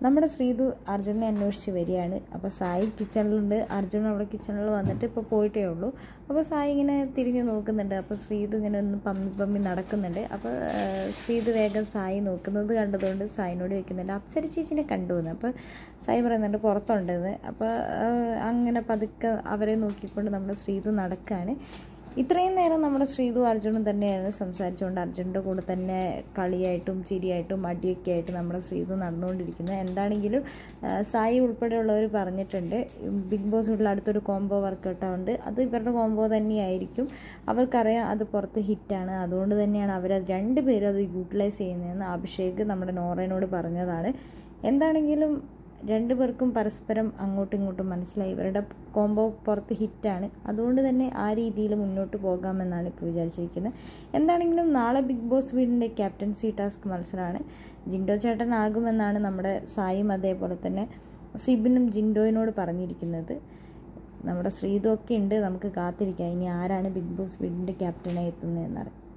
നമ്മുടെ ശ്രീതു അർജുനെ അന്വേഷിച്ച് വരികയാണ്. അപ്പോൾ സായി കിച്ചണിലുണ്ട്, അർജുൻ അവിടെ കിച്ചണിൽ വന്നിട്ട് ഇപ്പോൾ പോയിട്ടേ ഉള്ളൂ. അപ്പോൾ സായി ഇങ്ങനെ തിരിഞ്ഞ് നോക്കുന്നുണ്ട്. അപ്പോൾ ശ്രീതു ഇങ്ങനെ ഒന്ന് പമ്മി നടക്കുന്നുണ്ട്. അപ്പോൾ ശ്രീതു വേഗം സായി നോക്കുന്നത് കണ്ടതുകൊണ്ട് സായിനോട് ചോദിക്കുന്നുണ്ട്, അപ്സര ചേച്ചിനെ കണ്ടു എന്ന്. അപ്പോൾ സായി പറയുന്നുണ്ട് പുറത്തുണ്ടെന്ന്. അപ്പോൾ അങ്ങനെ പതുക്കെ അവരെ നോക്കിക്കൊണ്ട് നമ്മുടെ ശ്രീതു നടക്കുകയാണ്. ഇത്രയും നേരം നമ്മുടെ ശ്രീതു അർജുനും തന്നെയാണ് സംസാരിച്ചുകൊണ്ട് അർജുൻ്റെ കൂടെ തന്നെ കളിയായിട്ടും ചിരിയായിട്ടും അടിയൊക്കെ ആയിട്ട് നമ്മുടെ ശ്രീതു നടന്നുകൊണ്ടിരിക്കുന്നത്. എന്താണെങ്കിലും സായി ഉൾപ്പെടെയുള്ളവർ പറഞ്ഞിട്ടുണ്ട് ബിഗ് ബോസ് വീട്ടിൽ അടുത്തൊരു കോംബോ വർക്കൗട്ടുണ്ട്, അത് ഇവരുടെ കോംബോ തന്നെയായിരിക്കും. അവർക്കറിയാം അത് പുറത്ത് ഹിറ്റാണ്, അതുകൊണ്ട് തന്നെയാണ് അവരത് രണ്ടുപേരും അത് യൂട്ടിലൈസ് ചെയ്യുന്നതെന്ന് അഭിഷേക് നമ്മുടെ നോറേനോട് പറഞ്ഞതാണ്. എന്താണെങ്കിലും രണ്ടുപേർക്കും പരസ്പരം അങ്ങോട്ടും ഇങ്ങോട്ടും മനസ്സിലായി ഇവരുടെ കോംബോ പുറത്ത് ഹിറ്റാണ്, അതുകൊണ്ട് തന്നെ ആ രീതിയിൽ മുന്നോട്ട് പോകാമെന്നാണ് ഇപ്പോൾ വിചാരിച്ചിരിക്കുന്നത്. എന്താണെങ്കിലും നാളെ ബിഗ് ബോസ് വീടിൻ്റെ ക്യാപ്റ്റൻസി ടാസ്ക് മത്സരമാണ്. ജിൻഡോ ചേട്ടനാകുമെന്നാണ് നമ്മുടെ സായും അതേപോലെ തന്നെ സിബിനും ജിൻഡോയിനോട് പറഞ്ഞിരിക്കുന്നത്. നമ്മുടെ ശ്രീതു ഒക്കെ ഉണ്ട്, നമുക്ക് കാത്തിരിക്കാം ഇനി ആരാണ് ബിഗ് ബോസ് വീടിൻ്റെ ക്യാപ്റ്റനായി എത്തുന്നതെന്നറിയാം.